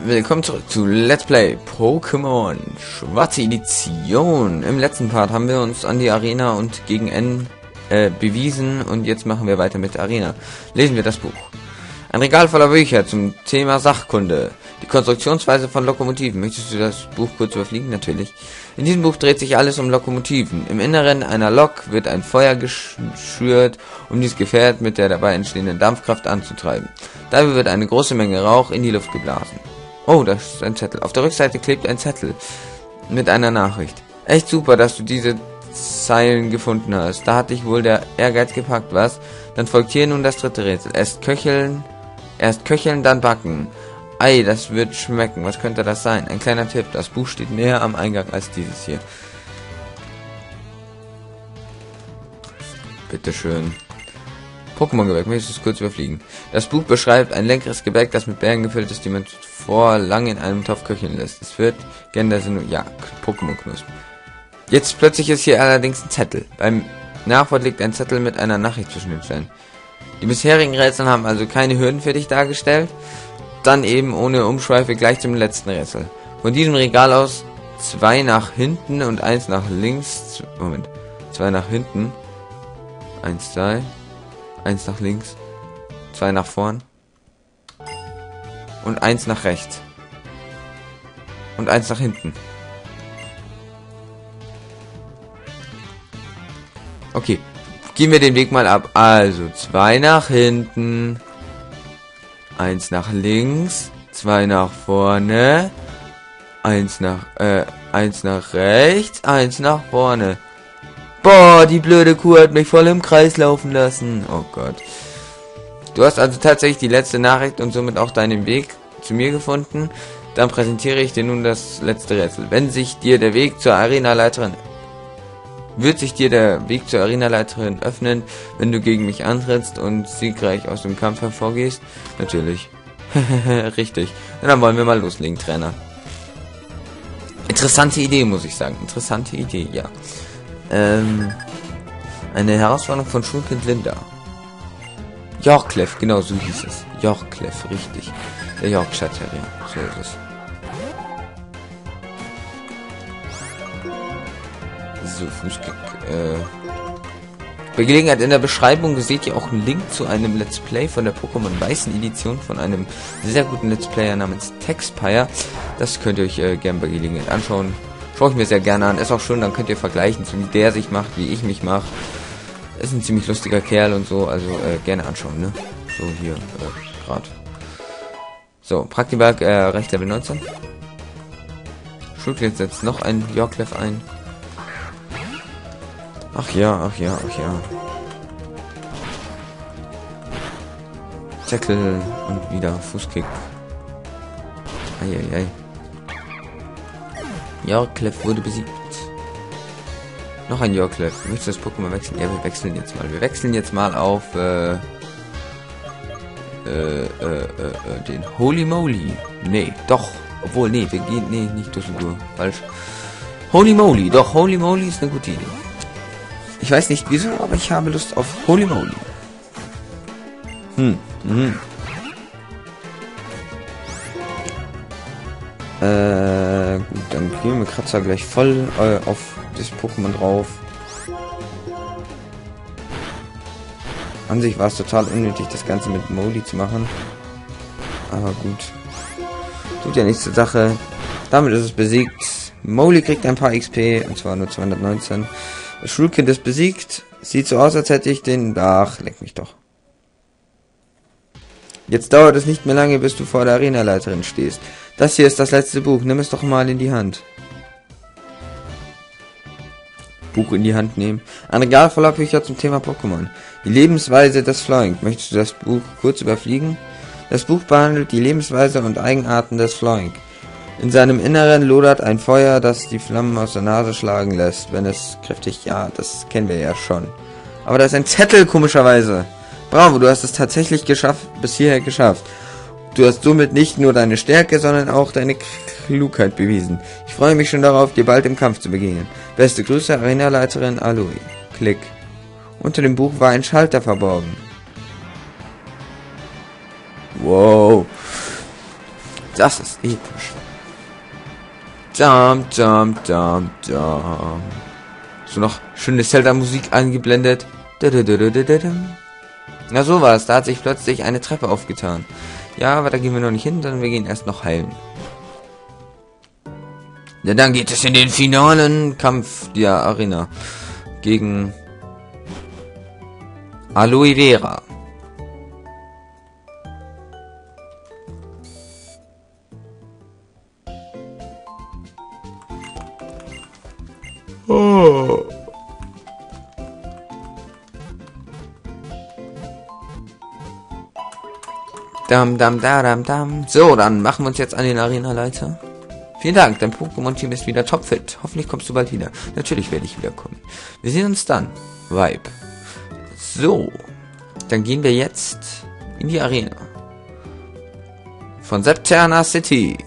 willkommen zurück zu Let's Play Pokémon Schwarze Edition. Im letzten Part haben wir uns an die Arena und gegen N bewiesen und jetzt machen wir weiter mit der Arena. Lesen wir das Buch. Ein Regal voller Bücher zum Thema Sachkunde. Die Konstruktionsweise von Lokomotiven. Möchtest du das Buch kurz überfliegen? Natürlich. In diesem Buch dreht sich alles um Lokomotiven. Im Inneren einer Lok wird ein Feuer geschürt, um dieses Gefährt mit der dabei entstehenden Dampfkraft anzutreiben. Dabei wird eine große Menge Rauch in die Luft geblasen. Oh, das ist ein Zettel. Auf der Rückseite klebt ein Zettel mit einer Nachricht. Echt super, dass du diese Zeilen gefunden hast. Da hat dich wohl der Ehrgeiz gepackt, was? Dann folgt hier nun das dritte Rätsel. Erst köcheln, dann backen. Ei, das wird schmecken. Was könnte das sein? Ein kleiner Tipp. Das Buch steht näher am Eingang als dieses hier. Bitteschön. Pokémon-Gebäck. Möchtest du es kurz überfliegen? Das Buch beschreibt ein leckeres Gebäck, das mit Beeren gefüllt ist, die man vor lang in einem Topf köcheln lässt. Es wird gerne ja, Pokémon-Knospen. Jetzt plötzlich ist hier allerdings ein Zettel. Beim Nachwort liegt ein Zettel mit einer Nachricht zwischen den Stellen. Die bisherigen Rätsel haben also keine Hürden für dich dargestellt. Dann eben ohne Umschweife gleich zum letzten Rätsel. Von diesem Regal aus 2 nach hinten und 1 nach links. Moment. 2 nach hinten. 1, 2. 1 nach links. 2 nach vorn. Und 1 nach rechts. Und 1 nach hinten. Okay. Gehen wir den Weg mal ab. Also 2 nach hinten. 1 nach links, 2 nach vorne, 1 nach rechts, 1 nach vorne. Boah, die blöde Kuh hat mich voll im Kreis laufen lassen. Oh Gott. Du hast also tatsächlich die letzte Nachricht und somit auch deinen Weg zu mir gefunden. Dann präsentiere ich dir nun das letzte Rätsel. Wird sich dir der Weg zur Arenaleiterin öffnen, wenn du gegen mich antrittst und siegreich aus dem Kampf hervorgehst? Natürlich. Richtig. Na, dann wollen wir mal loslegen, Trainer. Interessante Idee, muss ich sagen. Interessante Idee, ja. Eine Herausforderung von Schulkind Linda. Yorkclef, genau so hieß es. Yorkclef, richtig. Der Yorkshire Terrier, so ist es. So, Fußkick. Bei Gelegenheit in der Beschreibung seht ihr auch einen Link zu einem Let's Play von der Pokémon Weißen Edition von einem sehr guten Let's Player namens Texpire. Das könnt ihr euch gerne bei Gelegenheit anschauen. Schaue ich mir sehr gerne an. Ist auch schön, dann könnt ihr vergleichen, so wie der sich macht, wie ich mich mache. Ist ein ziemlich lustiger Kerl und so, also gerne anschauen, ne? So hier, gerade. So, Praktiberg, recht Level 19. Schulkind setzt noch ein Yorkclef ein. Ach ja. Tackle und wieder Fußkick. Eieiei. Yorkclef wurde besiegt. Noch ein Yorkclef. Möchtest du das Pokémon wechseln? Ja, wir wechseln jetzt mal. Wir wechseln jetzt mal auf den Holy Moly. Nee, doch. Obwohl, nee, wir gehen. Nee, nicht durch die Tour. Falsch. Holy Moly. Doch, Holy Moly ist eine gute Idee. Ich weiß nicht wieso, aber ich habe Lust auf Holy Moly. Gut, dann gehen wir Kratzer gleich voll auf das Pokémon drauf. An sich war es total unnötig, das Ganze mit Moly zu machen. Aber gut. Tut ja nichts zur Sache. Damit ist es besiegt. Moly kriegt ein paar XP, und zwar nur 219. Das Schulkind ist besiegt. Sieht so aus, als hätte ich den... Ach, leck mich doch. Jetzt dauert es nicht mehr lange, bis du vor der Arenaleiterin stehst. Das hier ist das letzte Buch. Nimm es doch mal in die Hand. Buch in die Hand nehmen. Ein Regal voller Bücher zum Thema Pokémon. Die Lebensweise des Floink. Möchtest du das Buch kurz überfliegen? Das Buch behandelt die Lebensweise und Eigenarten des Floink. In seinem Inneren lodert ein Feuer, das die Flammen aus der Nase schlagen lässt, wenn es kräftig... Ja, das kennen wir ja schon. Aber da ist ein Zettel, komischerweise. Bravo, du hast es tatsächlich bis hierher geschafft. Du hast somit nicht nur deine Stärke, sondern auch deine Klugheit bewiesen. Ich freue mich schon darauf, dir bald im Kampf zu begegnen. Beste Grüße, Arenaleiterin Aloy. Klick. Unter dem Buch war ein Schalter verborgen. Wow. Das ist episch. Jump, jump, jump, jump. So noch schöne Zelda-Musik eingeblendet. Na sowas, da hat sich plötzlich eine Treppe aufgetan. Ja, aber da gehen wir noch nicht hin, sondern wir gehen erst noch heilen. Ja, dann geht es in den finalen Kampf der Arena gegen Aloe Vera. Oh. Dam, dam, da, dam, dam. So, dann machen wir uns jetzt an den Arena-Leiter. Vielen Dank, dein Pokémon-Team ist wieder topfit. Hoffentlich kommst du bald wieder. Natürlich werde ich wiederkommen. Wir sehen uns dann. Vibe. So, dann gehen wir jetzt in die Arena. Von Septerna City.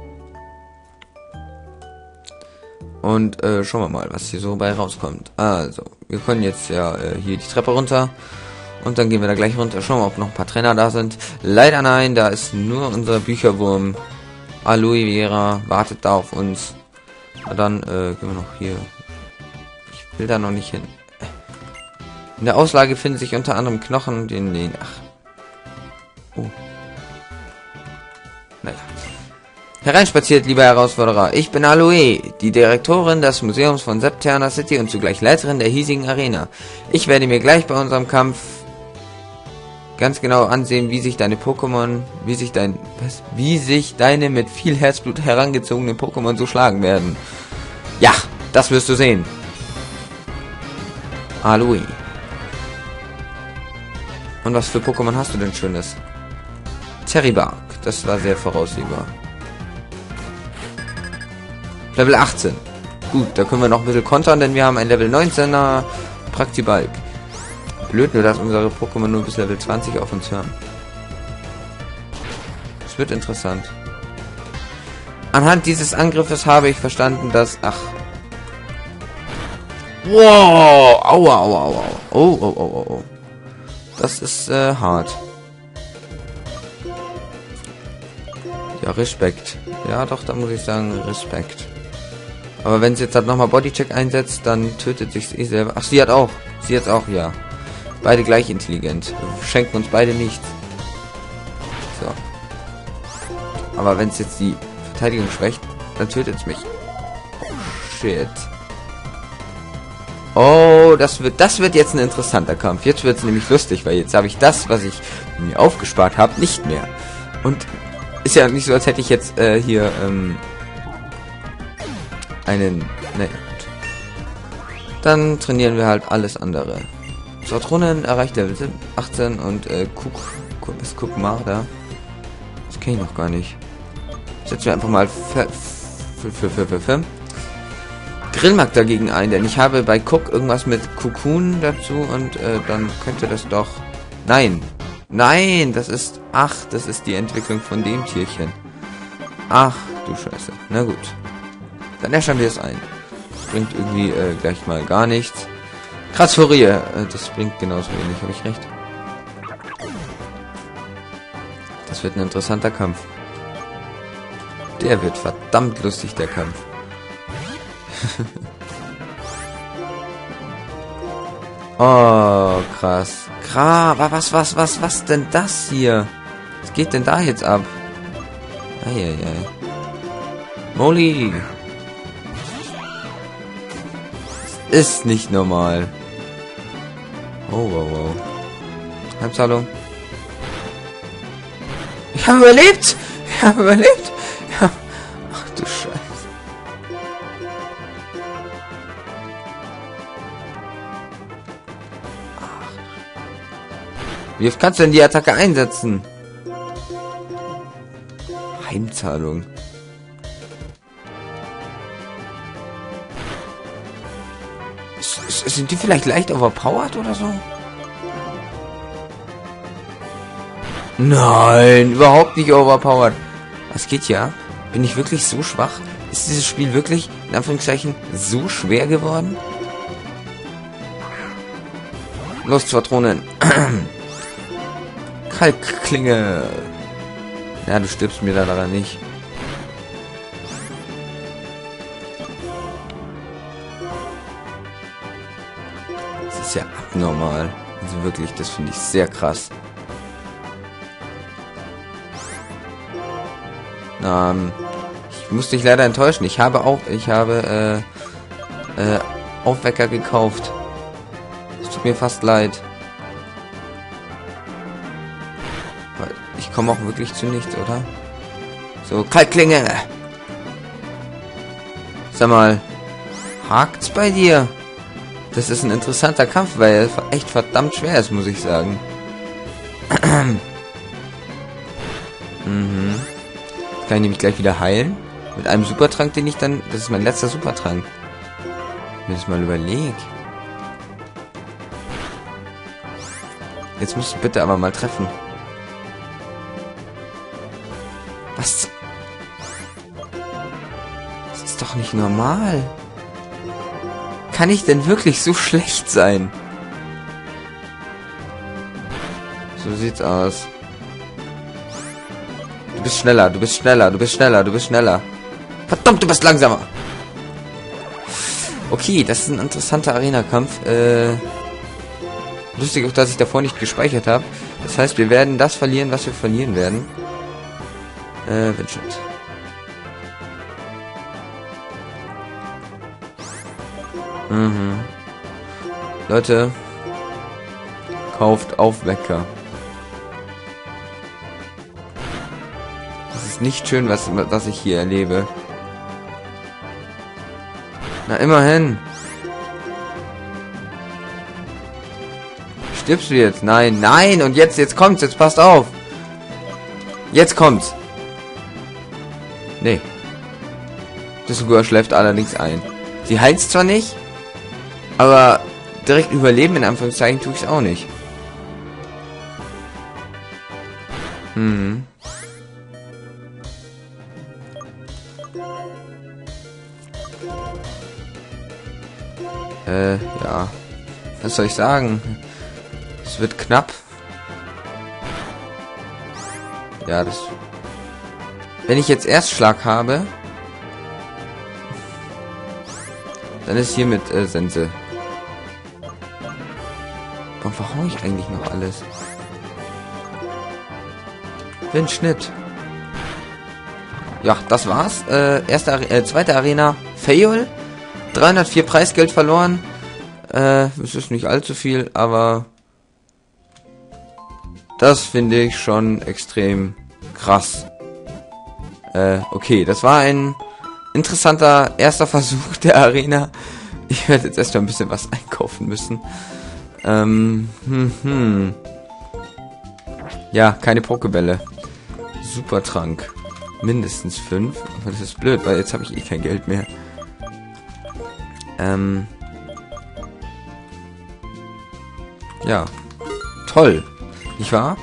Und schauen wir mal, was hier so bei rauskommt. Also, wir können jetzt ja hier die Treppe runter. Und dann gehen wir da gleich runter. Schauen wir mal, ob noch ein paar Trainer da sind. Leider nein, da ist nur unser Bücherwurm. Aloe Vera wartet da auf uns. Na dann gehen wir noch hier. Ich will da noch nicht hin. In der Auslage finden sich unter anderem Knochen, ach. Oh. Naja. Hereinspaziert, lieber Herausforderer. Ich bin Aloe, die Direktorin des Museums von Septerna City und zugleich Leiterin der hiesigen Arena. Ich werde mir gleich bei unserem Kampf ganz genau ansehen, wie sich deine Pokémon, wie sich deine mit viel Herzblut herangezogenen Pokémon so schlagen werden. Ja, das wirst du sehen. Aloe. Und was für Pokémon hast du denn Schönes? Terribark, das war sehr voraussehbar. Level 18. Gut, da können wir noch ein bisschen kontern, denn wir haben ein Level 19er Praktibalk. Blöd nur, dass unsere Pokémon nur bis Level 20 auf uns hören. Das wird interessant. Anhand dieses Angriffes habe ich verstanden, dass... Ach. Wow! Aua, aua, aua. Oh, oh, oh, oh, oh. Das ist hart. Ja, Respekt. Ja, doch, da muss ich sagen, Respekt. Aber wenn sie jetzt halt nochmal Bodycheck einsetzt, dann tötet sich eh selber. Ach, sie hat auch. Sie hat auch, ja. Beide gleich intelligent. Wir schenken uns beide nichts. So. Aber wenn es jetzt die Verteidigung schwächt, dann tötet es mich. Oh, shit. Oh, das wird jetzt ein interessanter Kampf. Jetzt wird es nämlich lustig, weil jetzt habe ich das, was ich mir aufgespart habe, nicht mehr. Und ist ja nicht so, als hätte ich jetzt hier einen... Ne, gut. Dann trainieren wir halt alles andere. Satronen erreicht Level 18 und guck mal da. Das kenne ich noch gar nicht. Setzen wir einfach mal Grillmark dagegen ein, denn ich habe bei Cook irgendwas mit Cocoon dazu und dann könnte das doch... Nein! Nein! Das ist... Ach, das ist die Entwicklung von dem Tierchen. Ach, du Scheiße. Na gut. Dann äschern wir es ein. Das bringt irgendwie gleich mal gar nichts. Krassfurie. Das bringt genauso wenig, habe ich recht. Das wird ein interessanter Kampf. Der wird verdammt lustig, der Kampf. Oh, krass. Was denn das hier? Was geht denn da jetzt ab? Eieiei. Molly. Das ist nicht normal. Oh, wow, wow. Halbzahlung. Ich habe überlebt! Ich habe überlebt! Ja. Ach du Scheiße. Wie oft kannst du denn die Attacke einsetzen? Heimzahlung. Sind die vielleicht leicht overpowered oder so? Nein, überhaupt nicht overpowered. Was geht hier ab? Bin ich wirklich so schwach? Ist dieses Spiel wirklich, in Anführungszeichen, so schwer geworden? Los, Patronen. Kalkklinge. Ja, du stirbst mir da leider nicht. ist ja abnormal. Also wirklich, das finde ich sehr krass. Ich muss dich leider enttäuschen. Ich habe Aufwecker gekauft. Es tut mir fast leid. Ich komme auch wirklich zu nichts, oder? So, Kaltklinge! Sag mal, hakt's bei dir? Das ist ein interessanter Kampf, weil er echt verdammt schwer ist, muss ich sagen. Jetzt kann ich nämlich gleich wieder heilen. Mit einem Supertrank, den ich dann... Das ist mein letzter Supertrank. Wenn ich das mal überlege. Jetzt musst du bitte aber mal treffen. Was? Das ist doch nicht normal. Kann ich denn wirklich so schlecht sein? So sieht's aus. Du bist schneller, du bist schneller, du bist schneller, du bist schneller. Verdammt, du bist langsamer. Okay, das ist ein interessanter Arena-Kampf. Lustig auch, dass ich davor nicht gespeichert habe. Das heißt, wir werden das verlieren, was wir verlieren werden. Vincent. Leute, kauft Aufwecker. Das ist nicht schön, was ich hier erlebe. Na, immerhin. Stirbst du jetzt? Nein, nein. Und jetzt kommt's. Jetzt passt auf. Jetzt kommt's. Nee. Das Sugar schläft allerdings ein. Sie heilt zwar nicht, aber direkt überleben, in Anführungszeichen, tue ich es auch nicht. Ja. Was soll ich sagen? Es wird knapp. Ja, das... Wenn ich jetzt Erstschlag habe, dann ist hier mit Sense. Und warum ich eigentlich noch alles? Bin Schnitt. Ja, das war's. Zweite Arena. Fail. 304 Preisgeld verloren. Es ist nicht allzu viel, aber das finde ich schon extrem krass. Okay, das war ein interessanter erster Versuch der Arena. Ich werde jetzt erstmal ein bisschen was einkaufen müssen. Ja, keine Pokebälle. Supertrank. Mindestens 5. Aber das ist blöd, weil jetzt habe ich eh kein Geld mehr. Ja. Toll. Nicht wahr?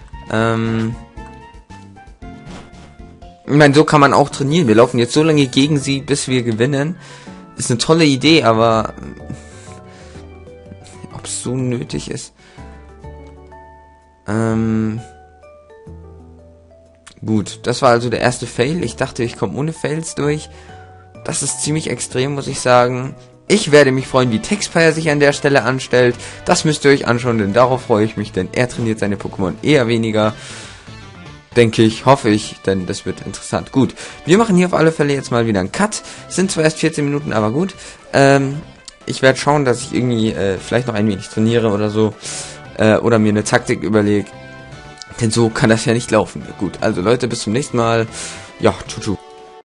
Ich meine, so kann man auch trainieren. Wir laufen jetzt so lange gegen sie, bis wir gewinnen. Ist eine tolle Idee, aber ob es so nötig ist. Gut, das war also der erste Fail. Ich dachte, ich komme ohne Fails durch. Das ist ziemlich extrem, muss ich sagen. Ich werde mich freuen, wie Textfire sich an der Stelle anstellt. Das müsst ihr euch anschauen, denn darauf freue ich mich, denn er trainiert seine Pokémon eher weniger. Denke ich, hoffe ich, denn das wird interessant. Gut, wir machen hier auf alle Fälle jetzt mal wieder einen Cut. Sind zwar erst 14 Minuten, aber gut. Ich werde schauen, dass ich irgendwie vielleicht noch ein wenig trainiere oder so. Oder mir eine Taktik überlege. Denn so kann das ja nicht laufen. Gut, also Leute, bis zum nächsten Mal. Ja, tschüss.